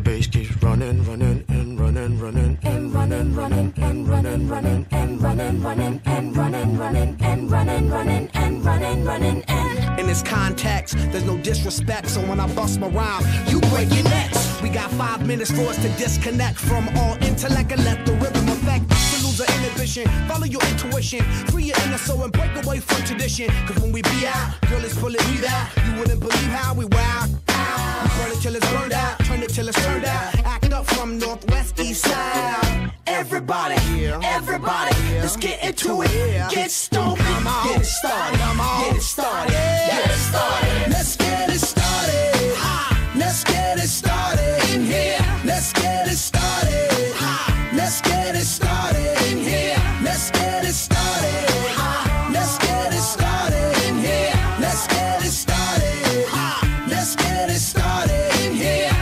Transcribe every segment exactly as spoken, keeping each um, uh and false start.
bass keeps running, running, and running, running, and running, running, and running, running, and running, running, and running, running, and running, running, and running, running, and. In this context, there's no disrespect, so when I bust my rhyme, you break your necks. We got five minutes for us to disconnect from all intellect and let the rhythm affect. To lose the inhibition, follow your intuition, free your inner soul and break away from tradition. Cause when we be out, girl, it's pulling me out. You wouldn't believe how we wow. We burn it till it's burned out, turn it till it's turned out. Act up from northwest, east side. Everybody, everybody, let's get into it. Get stoned, get it started, get it started, get it started. Let's get it started. Let's get it started in here. Let's get it started. Let's get it started in here. Let's get it started. Let's get it started in here. Let's get it started. Let's get it started in here.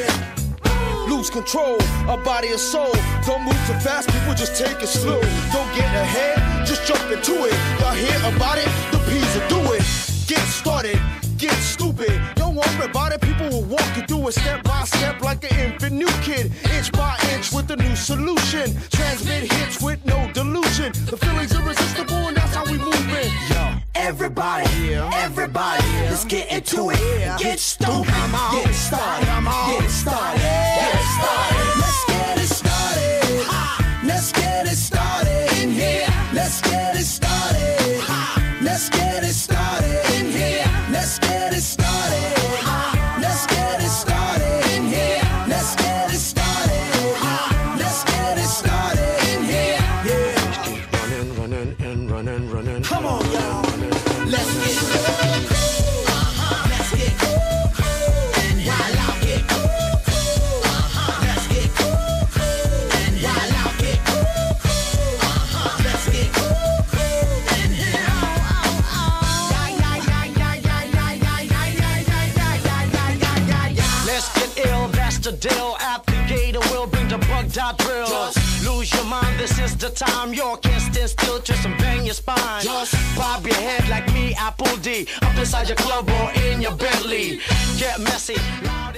Yeah. Lose control of body and soul. Don't move too fast, people just take it slow. Don't get ahead, just jump into it. Y'all hear about it? The P's will do it. Get started, get stupid. Don't worry about it, people will walk you through it step by step like an infant new kid. Inch by inch with a new solution. Transmit hits with no delusion. The feeling's irresistible and that's how we move it. Yo. Everybody, everybody, let's get into it. Get stoned, get it started, get it started, get it started. Let's get it started. Let's get it started in here. Let's get it started. Let's get it started in here. Let's get it started. Let's get it started in here. Let's get it started. Let's get it started in here. Yeah. Keep running, running, and running, running. Come on, y'all. Let's get cool. Uh-huh. Let's get cool. And while I get cool. Uh-huh. Let's get cool. And while I get cool. Uh-huh. Let's get cool. And here. Let's get ill, that's the deal. At the gate, will bring the bug dot drill. Just lose your mind, this is the time. You can't stand still, twist and bang your spine. Just bob your head like me, Apple D. Up inside your club or in your Bentley. Get messy.